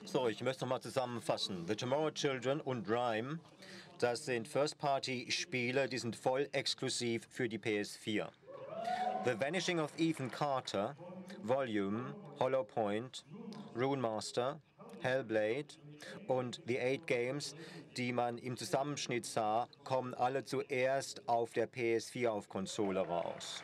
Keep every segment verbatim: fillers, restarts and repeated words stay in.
So, ich möchte nochmal zusammenfassen. The Tomorrow Children und Rime, das sind First-Party-Spiele, die sind voll exklusiv für die P S vier. The Vanishing of Ethan Carter, Volume, Hollow Point, Rune Master, Hellblade und The Eight Games, die man im Zusammenschnitt sah, kommen alle zuerst auf der P S vier auf Konsole raus.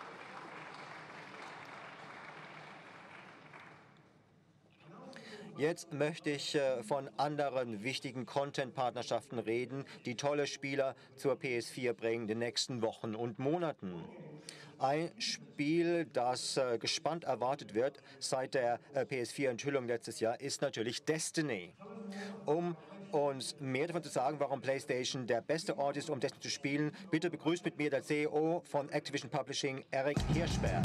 Jetzt möchte ich äh, von anderen wichtigen Content-Partnerschaften reden, die tolle Spieler zur P S vier bringen in den nächsten Wochen und Monaten. Ein Spiel, das äh, gespannt erwartet wird seit der äh, P S vier-Enthüllung letztes Jahr, ist natürlich Destiny. Um uns mehr davon zu sagen, warum PlayStation der beste Ort ist, um Destiny zu spielen, bitte begrüßt mit mir der C E O von Activision Publishing, Eric Hirschberg.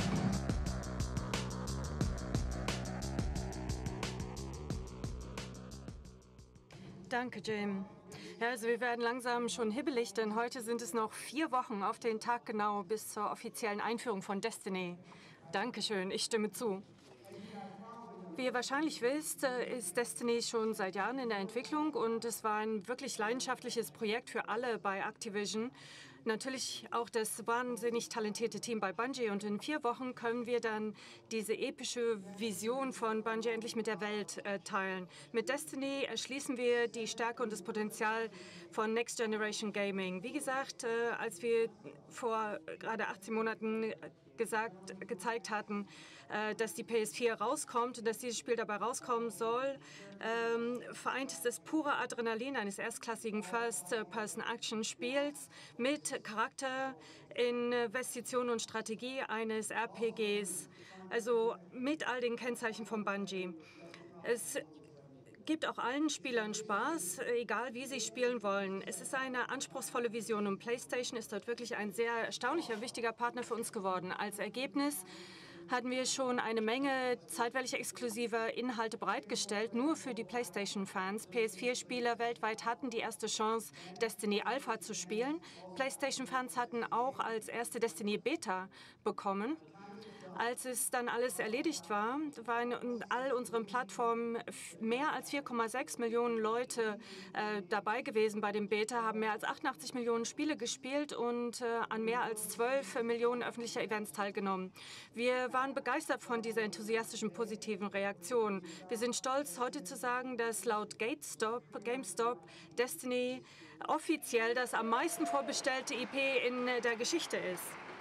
Danke, Jim. Ja, also wir werden langsam schon hibbelig, denn heute sind es noch vier Wochen auf den Tag genau bis zur offiziellen Einführung von Destiny. Dankeschön, ich stimme zu. Wie ihr wahrscheinlich wisst, ist Destiny schon seit Jahren in der Entwicklung und es war ein wirklich leidenschaftliches Projekt für alle bei Activision. Natürlich auch das wahnsinnig talentierte Team bei Bungie. Und in vier Wochen können wir dann diese epische Vision von Bungie endlich mit der Welt äh, teilen. Mit Destiny erschließen wir die Stärke und das Potenzial von Next Generation Gaming. Wie gesagt, äh, als wir vor gerade achtzehn Monaten gesagt, gezeigt hatten, äh, dass die P S vier rauskommt und dass dieses Spiel dabei rauskommen soll, ähm, vereint es das pure Adrenalin eines erstklassigen First-Person-Action-Spiels mit Charakter, Investition und Strategie eines R P Gs, also mit all den Kennzeichen von Bungie. Es gibt auch allen Spielern Spaß, egal wie sie spielen wollen. Es ist eine anspruchsvolle Vision und PlayStation ist dort wirklich ein sehr erstaunlicher, wichtiger Partner für uns geworden. Als Ergebnis hatten wir schon eine Menge zeitweilig exklusiver Inhalte bereitgestellt, nur für die PlayStation-Fans. P S vier-Spieler weltweit hatten die erste Chance, Destiny Alpha zu spielen. PlayStation-Fans hatten auch als erste Destiny Beta bekommen. Als es dann alles erledigt war, waren in all unseren Plattformen mehr als vier Komma sechs Millionen Leute äh, dabei gewesen bei dem Beta, haben mehr als achtundachtzig Millionen Spiele gespielt und äh, an mehr als zwölf Millionen öffentlicher Events teilgenommen. Wir waren begeistert von dieser enthusiastischen, positiven Reaktion. Wir sind stolz, heute zu sagen, dass laut GameStop, GameStop Destiny offiziell das am meisten vorbestellte I P in der Geschichte ist.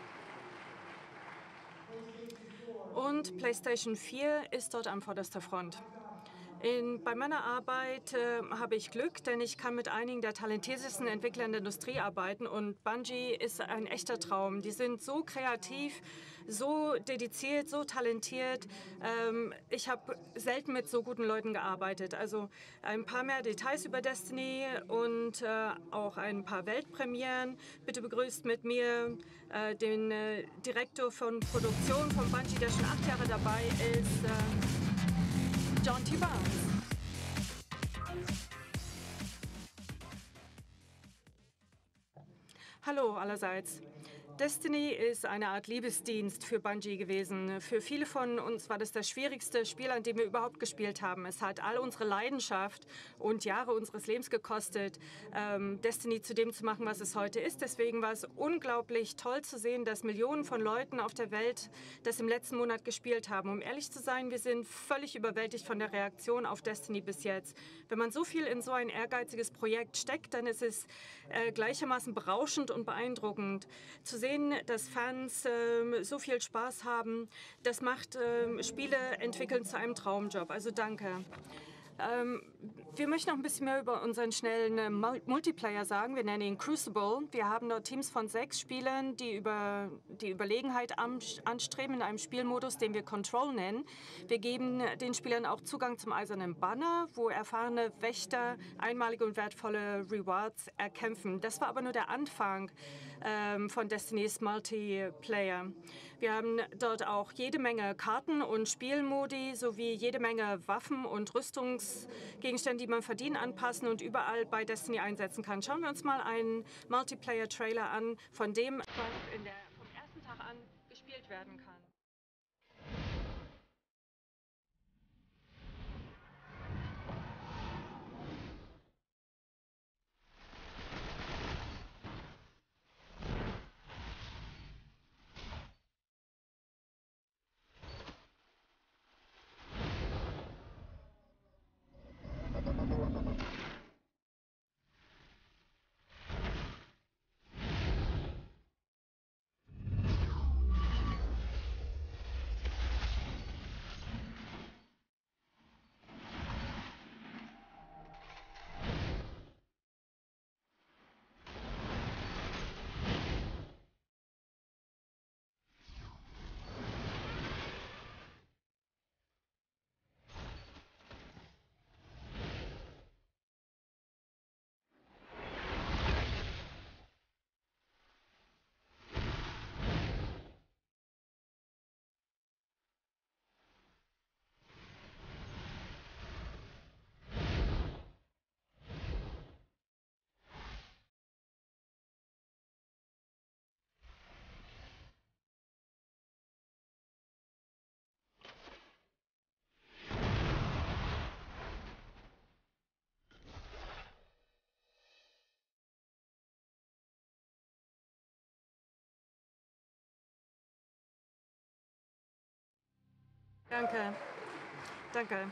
Und PlayStation vier ist dort an vorderster Front. In, bei meiner Arbeit äh, habe ich Glück, denn ich kann mit einigen der talentiertesten Entwickler in der Industrie arbeiten und Bungie ist ein echter Traum. Die sind so kreativ, so dediziert, so talentiert. Ähm, ich habe selten mit so guten Leuten gearbeitet. Also ein paar mehr Details über Destiny und äh, auch ein paar Weltpremieren. Bitte begrüßt mit mir äh, den äh, Direktor von Produktion von Bungie, der schon acht Jahre dabei ist, äh, John T. Barnes. Hallo allerseits. Destiny ist eine Art Liebesdienst für Bungie gewesen. Für viele von uns war das das schwierigste Spiel, an dem wir überhaupt gespielt haben. Es hat all unsere Leidenschaft und Jahre unseres Lebens gekostet, ähm, Destiny zu dem zu machen, was es heute ist. Deswegen war es unglaublich toll zu sehen, dass Millionen von Leuten auf der Welt das im letzten Monat gespielt haben. Um ehrlich zu sein, wir sind völlig überwältigt von der Reaktion auf Destiny bis jetzt. Wenn man so viel in so ein ehrgeiziges Projekt steckt, dann ist es äh, gleichermaßen berauschend und beeindruckend. Zu sehen, dass Fans äh, so viel Spaß haben, das macht äh, Spiele entwickeln zu einem Traumjob. Also danke. Ähm, wir möchten noch ein bisschen mehr über unseren schnellen äh, Multiplayer sagen. Wir nennen ihn Crucible. Wir haben dort Teams von sechs Spielern, die über die Überlegenheit anstreben in einem Spielmodus, den wir Control nennen. Wir geben den Spielern auch Zugang zum Eisernen Banner, wo erfahrene Wächter einmalige und wertvolle Rewards erkämpfen. Das war aber nur der Anfang ähm, von Destinys Multiplayer. Wir haben dort auch jede Menge Karten und Spielmodi sowie jede Menge Waffen und Rüstungsgegenstände, die man verdienen, anpassen und überall bei Destiny einsetzen kann. Schauen wir uns mal einen Multiplayer-Trailer an, von dem was in der, vom ersten Tag an gespielt werden kann. Danke. Danke.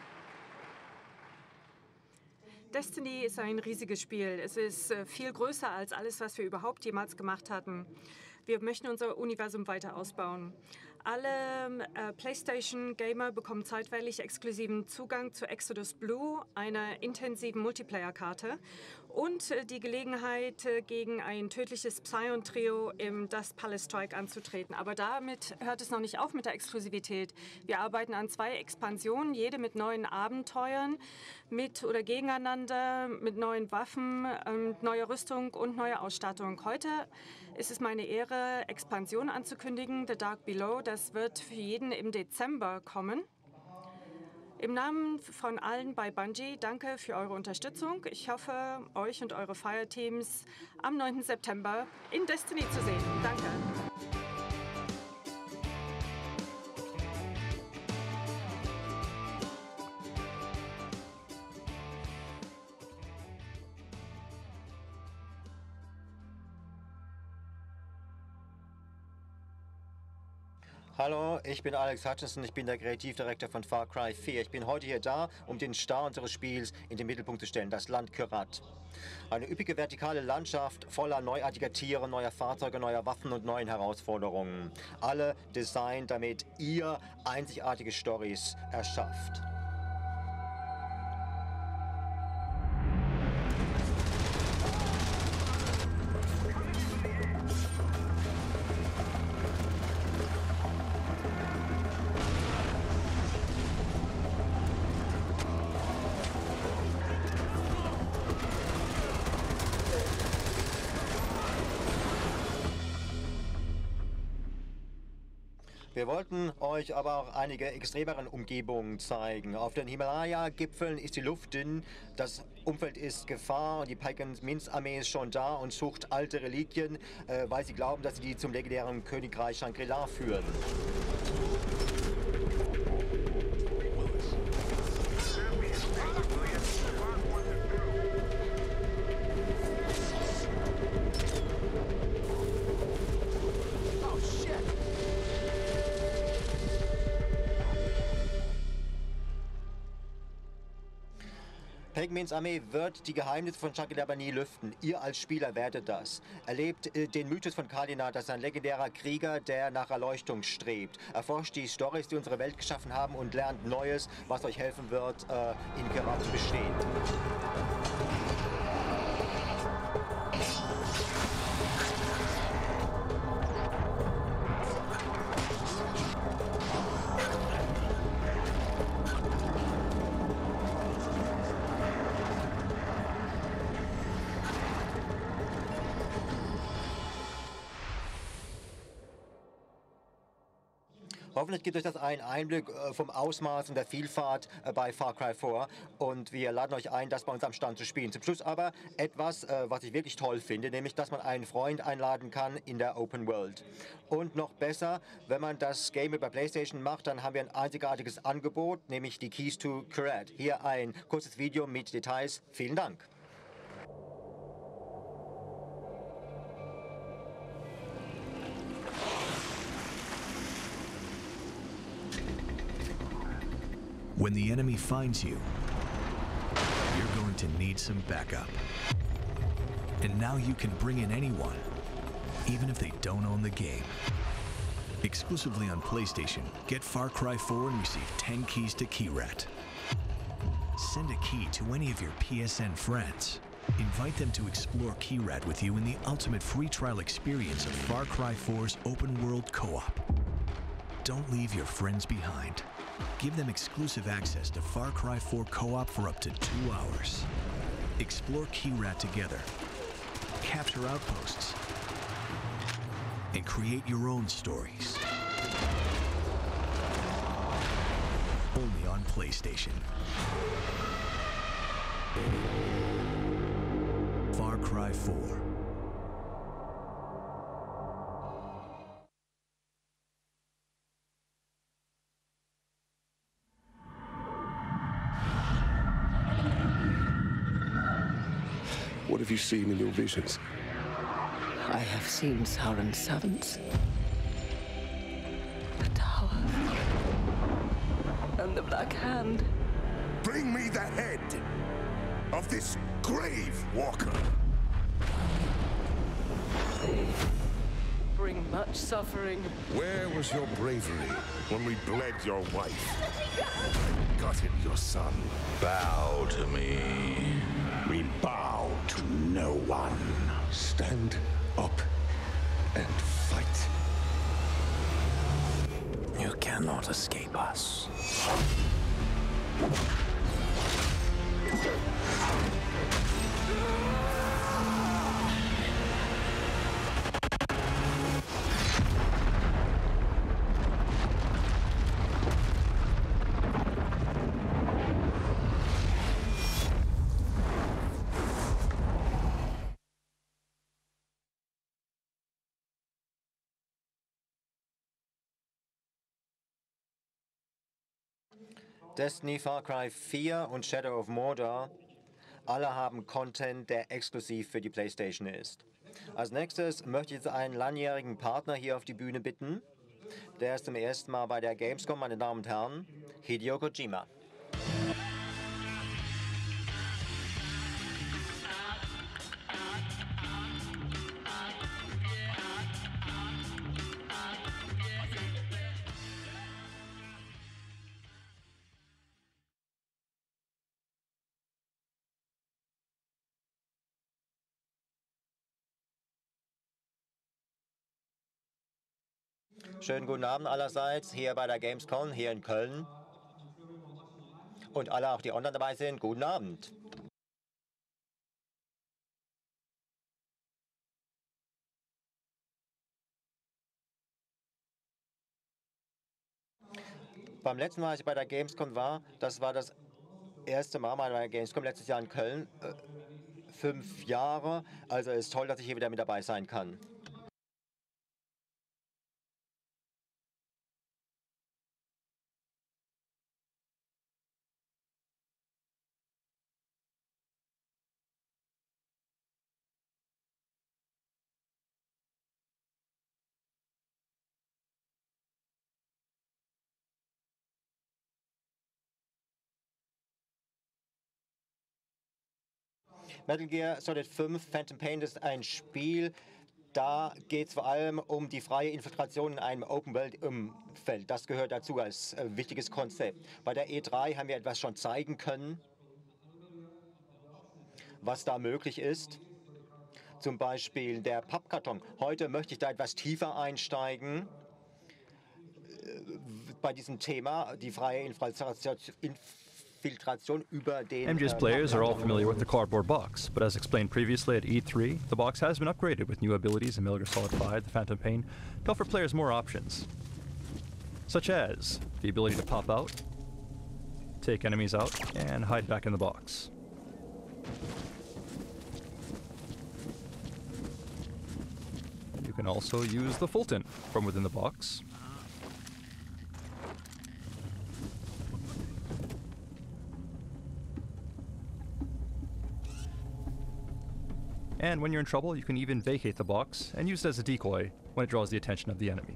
Destiny ist ein riesiges Spiel. Es ist äh, viel größer als alles, was wir überhaupt jemals gemacht hatten. Wir möchten unser Universum weiter ausbauen. Alle äh, PlayStation-Gamer bekommen zeitweilig exklusiven Zugang zu Exodus Blue, einer intensiven Multiplayer-Karte, und äh, die Gelegenheit, äh, gegen ein tödliches Psion-Trio im Dust Palace Strike anzutreten. Aber damit hört es noch nicht auf mit der Exklusivität. Wir arbeiten an zwei Expansionen, jede mit neuen Abenteuern, mit oder gegeneinander, mit neuen Waffen, ähm, neuer Rüstung und neuer Ausstattung. Heute ist es meine Ehre, Expansion anzukündigen, The Dark Below. Das wird für jeden im Dezember kommen. Im Namen von allen bei Bungie, danke für eure Unterstützung. Ich hoffe, euch und eure Fireteams am neunten September in Destiny zu sehen. Danke. Hallo, ich bin Alex Hutchinson, ich bin der Kreativdirektor von Far Cry vier. Ich bin heute hier da, um den Star unseres Spiels in den Mittelpunkt zu stellen, das Land Kyrat. Eine üppige vertikale Landschaft voller neuartiger Tiere, neuer Fahrzeuge, neuer Waffen und neuen Herausforderungen. Alle designt, damit ihr einzigartige Storys erschafft. Wir wollten euch aber auch einige extremeren Umgebungen zeigen. Auf den Himalaya-Gipfeln ist die Luft dünn, das Umfeld ist Gefahr und die Pagan-Minz-Armee ist schon da und sucht alte Reliquien, äh, weil sie glauben, dass sie die zum legendären Königreich Shangri-La führen. Pagan-Minz Armee wird die Geheimnisse von Shangri-La nie lüften. Ihr als Spieler werdet das. Erlebt äh, den Mythos von Kardinal, das ist ein legendärer Krieger, der nach Erleuchtung strebt. Erforscht die Storys, die unsere Welt geschaffen haben und lernt Neues, was euch helfen wird, äh, in Kyrat zu bestehen. Hoffentlich gibt euch das einen Einblick vom Ausmaß und der Vielfalt bei Far Cry vier und wir laden euch ein, das bei uns am Stand zu spielen. Zum Schluss aber etwas, was ich wirklich toll finde, nämlich, dass man einen Freund einladen kann in der Open World. Und noch besser, wenn man das Game über PlayStation macht, dann haben wir ein einzigartiges Angebot, nämlich die Keys to Kyrat. Hier ein kurzes Video mit Details. Vielen Dank. When the enemy finds you, you're going to need some backup. And now you can bring in anyone, even if they don't own the game. Exclusively on PlayStation, get Far Cry four and receive ten keys to Kyrat. Send a key to any of your P S N friends. Invite them to explore Kyrat with you in the ultimate free trial experience of Far Cry four's open world co-op. Don't leave your friends behind. Give them exclusive access to Far Cry four co-op for up to two hours. Explore Kyrat together, capture outposts, and create your own stories. Only on PlayStation. Far Cry four. What have you seen in your visions? I have seen Sauron's servants. The tower. burn the Black Hand. Bring me the head of this grave walker. They bring much suffering. Where was your bravery when we bled your wife? Gutted your son. Bow to me. We bow to no one. Stand up and fight. You cannot escape us. Destiny, Far Cry vier und Shadow of Mordor, alle haben Content, der exklusiv für die PlayStation ist. Als nächstes möchte ich jetzt einen langjährigen Partner hier auf die Bühne bitten. Der ist zum ersten Mal bei der Gamescom, meine Damen und Herren, Hideo Kojima. Schönen guten Abend allerseits hier bei der Gamescom, hier in Köln. Und alle auch, die online dabei sind, guten Abend. Beim letzten Mal, als ich bei der Gamescom war, das war das erste Mal bei der Gamescom, letztes Jahr in Köln, äh, fünf Jahre. Also es ist toll, dass ich hier wieder mit dabei sein kann. Metal Gear Solid fünf Phantom Pain ist ein Spiel, da geht es vor allem um die freie Infiltration in einem Open-World-Umfeld. Das gehört dazu als äh, wichtiges Konzept. Bei der E drei haben wir etwas schon zeigen können, was da möglich ist. Zum Beispiel der Pappkarton. Heute möchte ich da etwas tiefer einsteigen äh, bei diesem Thema, die freie Infiltration. Filtration über den, M G S players are all familiar with the cardboard box, but as explained previously at E three, the box has been upgraded with new abilities in Metal Gear Solid five, the Phantom Pain, to offer players more options, such as the ability to pop out, take enemies out, and hide back in the box. You can also use the Fulton from within the box. And when you're in trouble, you can even vacate the box and use it as a decoy when it draws the attention of the enemy.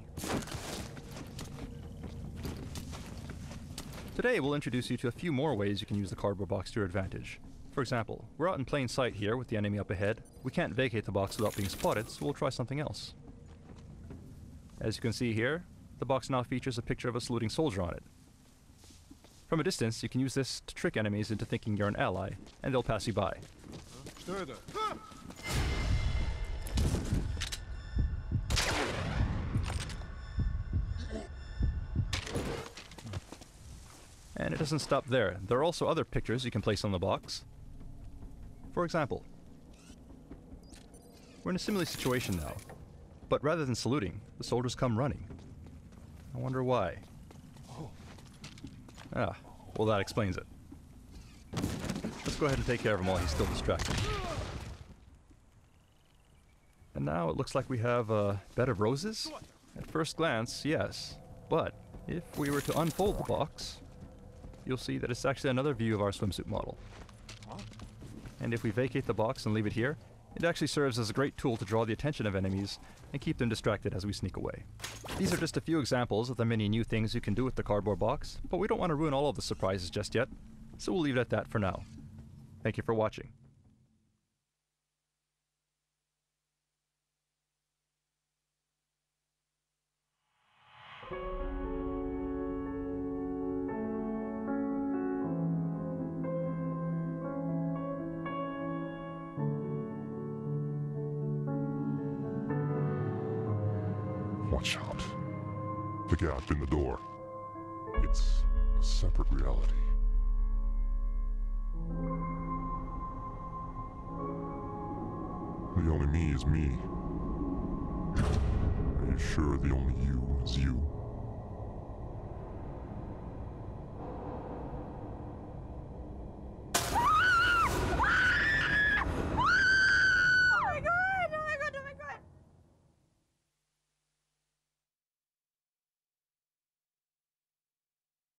Today, we'll introduce you to a few more ways you can use the cardboard box to your advantage. For example, we're out in plain sight here with the enemy up ahead. We can't vacate the box without being spotted, so we'll try something else. As you can see here, the box now features a picture of a saluting soldier on it. From a distance, you can use this to trick enemies into thinking you're an ally, and they'll pass you by. And it doesn't stop there. There are also other pictures you can place on the box. For example, we're in a similar situation now, but rather than saluting, the soldiers come running. I wonder why. Ah, well that explains it. Let's go ahead and take care of him while he's still distracted. And now it looks like we have a bed of roses. At first glance, yes. But if we were to unfold the box, you'll see that it's actually another view of our swimsuit model. And if we vacate the box and leave it here, it actually serves as a great tool to draw the attention of enemies and keep them distracted as we sneak away. These are just a few examples of the many new things you can do with the cardboard box, but we don't want to ruin all of the surprises just yet, so we'll leave it at that for now. Thank you for watching. Watch out. The gap in the door. It's a separate reality. The only me is me. Are you sure the only you is you?